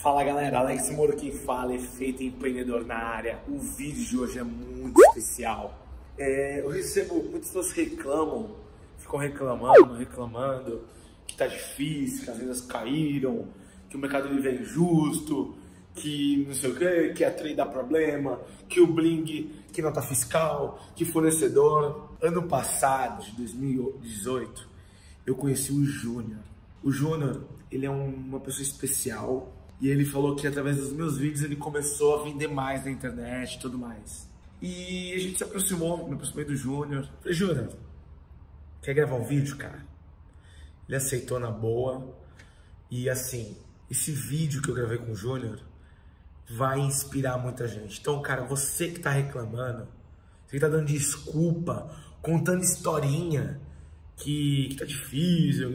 Fala galera, Alex Moro quem fala, Efeito Empreendedor na área. O vídeo de hoje é muito especial. Eu recebo, muitas pessoas ficam reclamando que tá difícil, que as vendas caíram, que o mercado livre é injusto, que não sei o que a trade dá problema, que o Bling, que nota fiscal, que fornecedor. Ano passado, de 2018, eu conheci o Júnior. O Júnior, ele é uma pessoa especial e ele falou que através dos meus vídeos ele começou a vender mais na internet e tudo mais. E a gente se aproximou, me aproximei do Júnior. Falei, Júnior, quer gravar um vídeo, cara? Ele aceitou na boa. E assim, esse vídeo que eu gravei com o Júnior vai inspirar muita gente. Então, cara, você que tá reclamando, você que tá dando desculpa, contando historinha que tá difícil,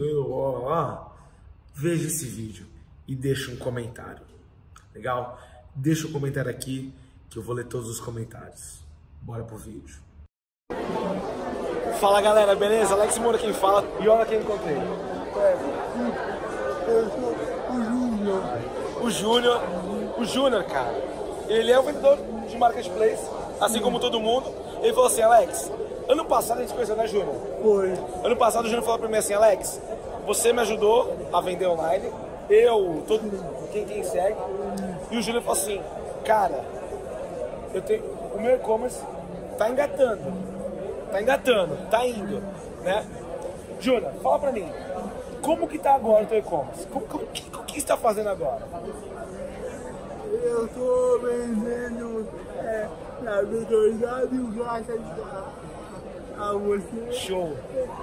veja esse vídeo e deixa um comentário. Legal? Deixa um comentário aqui que eu vou ler todos os comentários. Bora pro vídeo. Fala galera, beleza? Alex Moro quem fala e olha quem encontrei. Eu sou o Júnior. O Júnior, cara, ele é um vendedor de marketplace, assim como todo mundo. Ele falou assim, Alex, ano passado a gente se conheceu, né, Júnior? Foi. Ano passado o Júnior falou pra mim assim, Alex, você me ajudou a vender online, quem segue, e o Júnior falou assim, cara, o meu e-commerce tá engatando, tá indo, né? Júnior, fala pra mim, como que tá agora o teu e-commerce? O que você tá fazendo agora? Eu tô vendendo na verdade o graças a você. Show!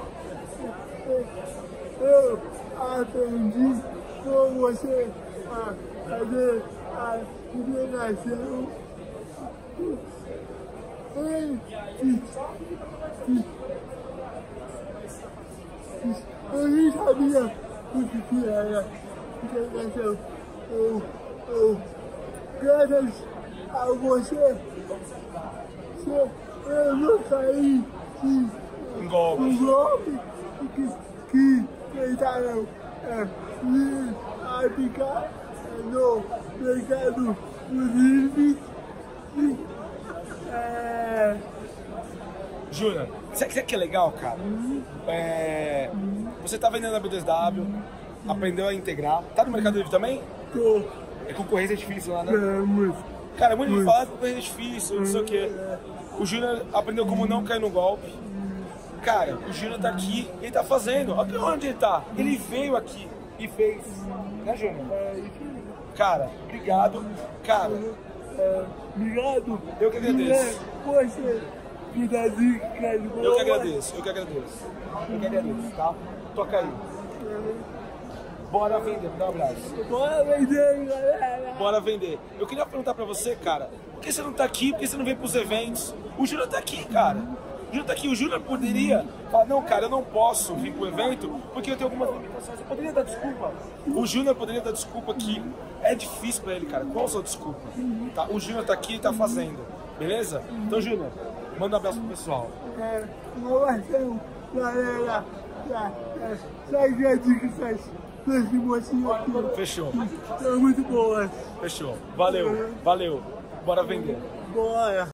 Eu aprendi com você a fazer a divulgação. Eu nem sabia o que era divulgação. Graças a você, eu não caí Um golpe. Que tentaram me aplicar no mercado livre. Júnior, sabe o que é legal, cara? Você tá vendendo na B2W, aprendeu a integrar. Tá no mercado livre também? Tô. É concorrência difícil lá, né? Muito. Cara, muito de falar que concorrência difícil, não sei o que. O Júnior aprendeu como não cair no golpe. Cara, o Júnior tá aqui, ele tá fazendo. Olha onde ele tá. Ele veio aqui e fez. Né, Júnior? Cara, obrigado. Cara, Obrigado. eu que agradeço. Você me dá dicas boas. Eu que agradeço, tá? Toca aí. Bora vender, me dá um abraço. Bora vender, galera. Bora vender. Eu queria perguntar pra você, cara, por que você não tá aqui? Por que você não vem pros eventos? O Júnior tá aqui, cara. O Júnior tá aqui. O Júnior poderia falar, não, cara, eu não posso vir pro evento porque eu tenho algumas limitações. Você poderia dar desculpa. O Júnior poderia dar desculpa que é difícil pra ele, cara. Qual a sua desculpa? Tá? O Júnior tá aqui e tá fazendo. Beleza? Então, Júnior, manda um abraço pro pessoal. Inovação, galera. Segue as dicas desse mocinho aqui. Fechou. São muito boas. Fechou. Valeu. Bora vender. Bora.